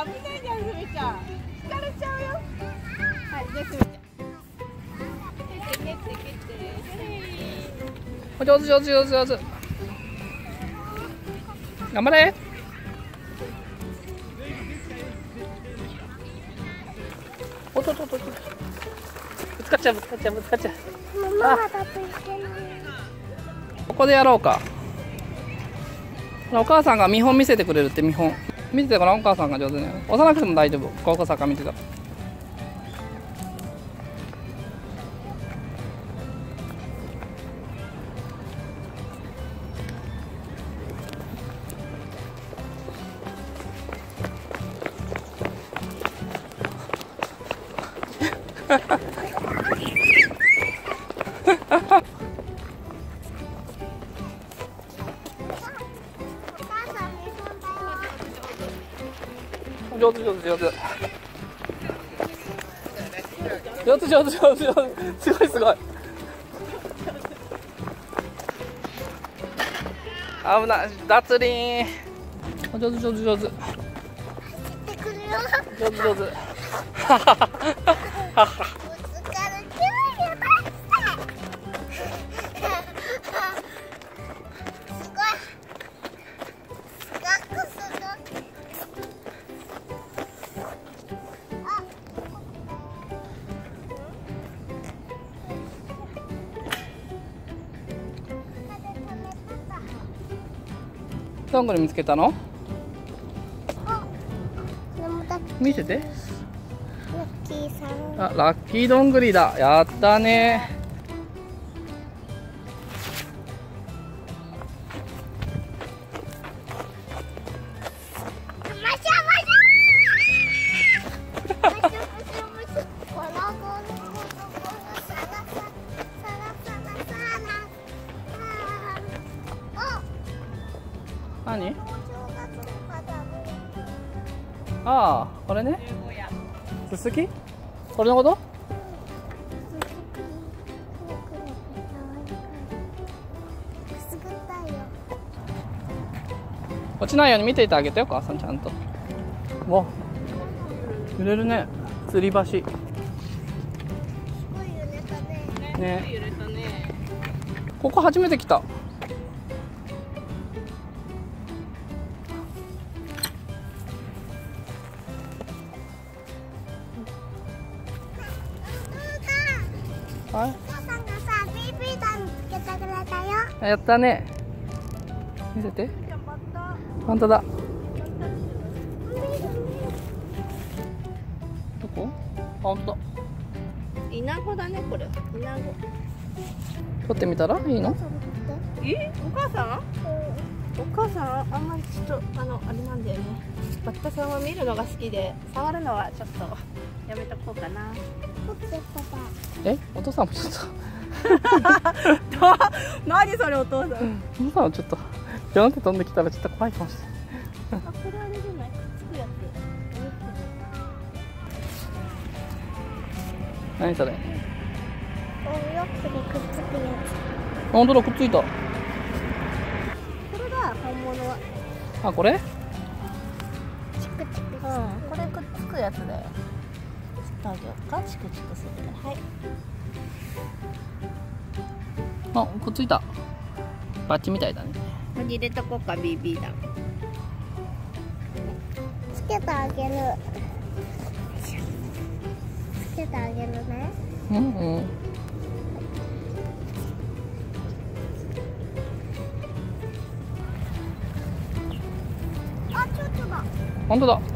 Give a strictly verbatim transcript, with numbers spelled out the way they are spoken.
危ないじゃん、すみちゃん。引かれちゃうよ。はい、じゃあすみちゃん。蹴って蹴って蹴って。 上手上手上手上手。頑張れ。おっとっとっとっと。ぶつかっちゃうぶつかっちゃうぶつかっちゃう。 ママだといけない。 ここでやろうか。お母さんが見本見せてくれるって。見本見てたからお母さんが上手ね。押さなくても大丈夫。高校サッカー見てた。上手上手上手上手上手上手上手。すごいすごい。危ない。脱輪。上手上手上手上手上手。はははは。どんぐり見つけたの？見せて。 ラッキーさん。 あ、ラッキーどんぐりだ。やったね。何？ああ、これね。すすき？これのこと？落ちないように見ていてあげてよ、母さんちゃんと。わ、揺れるね。吊り橋。ね。ここ初めて来た。はい。 お母さんがさ、ビービー弾つけてくれたよ。 やったね。見せて。本当だ。どこ？あ、本当だ。 イナゴだね、これ。イナゴ。 取ってみたらいいの？ え、お母さん？お母さん、あんまりちょっと、あの、あれなんだよね。バッタさんは見るのが好きで、触るのはちょっとやめとこうかな。 え、お父さんもちょっと。 何それ、お父さん。 お父さんはちょっと。ビョンって飛んできたらちょっと怖いかもしれない。 あ、これあれじゃない、くっつくやつ。 何それ？ お洋服にくっつくやつ。 本当だ、くっついた。 これが本物は。 あ、これ？ チクチク。 うん、これくっつくやつだよ。あげようか、チクチクするから。はい。 あ、くっついた。バッチみたいだね。 ここに入れとこうか、ビービー弾。 つけてあげる。つけてあげるね。 うんうん。 あ、ちょっとだ。 本当だ。